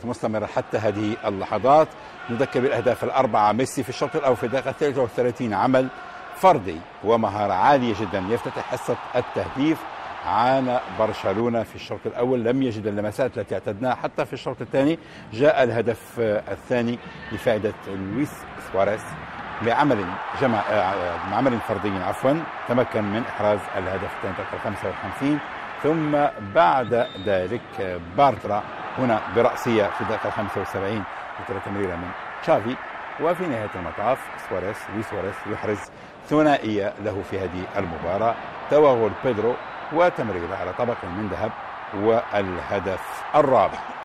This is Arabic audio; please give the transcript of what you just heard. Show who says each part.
Speaker 1: مستمرة حتى هذه اللحظات. نذكر بالأهداف الأربعة. ميسي في الشوط الأول في الدقيقة 33 عمل فردي ومهارة عالية جدا يفتتح حصة التهديف عن برشلونة في الشوط الأول. لم يجد اللمسات التي اعتدناها حتى في الشوط الثاني. جاء الهدف الثاني لفائدة لويس سواريز بعمل فردي تمكن من إحراز الهدف الثاني في الدقيقة 55. ثم بعد ذلك باردرا هنا برأسية في الدقيقة 75 مثل تمريرة من تشافي. وفي نهاية المطاف لويس سواريز يحرز ثنائية له في هذه المباراة، توغل بيدرو وتمريرة على طبق من ذهب والهدف الرابع.